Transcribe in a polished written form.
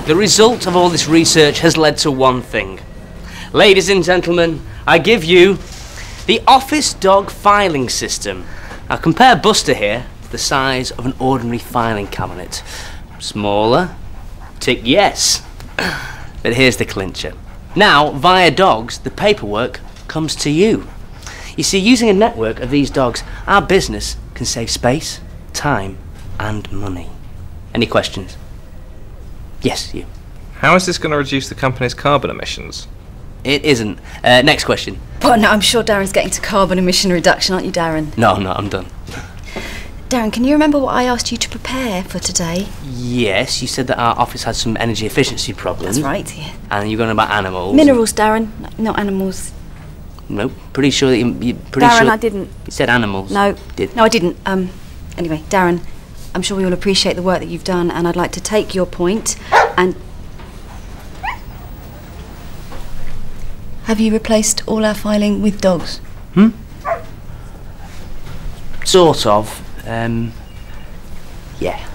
the result of all this research has led to one thing. Ladies and gentlemen, I give you the office dog filing system. Now compare Buster here to the size of an ordinary filing cabinet. Smaller, tick yes. But here's the clincher. Now, via dogs, the paperwork comes to you. You see, using a network of these dogs, our business can save space, time, and money. Any questions? Yes, you. How is this going to reduce the company's carbon emissions? It isn't. Next question. Well, no, I'm sure Darren's getting to carbon emission reduction, aren't you, Darren? No, I'm done. Darren, can you remember what I asked you to prepare for today? Yes, you said that our office had some energy efficiency problems. That's right, yeah. And you're going about animals. Minerals, Darren, not animals. Nope, pretty sure that you're pretty Darren, sure... I didn't. You said animals. No. Did. No, I didn't. Anyway, Darren, I'm sure we all appreciate the work that you've done, and I'd like to take your point and... Have you replaced all our filing with dogs? Sort of. Yeah.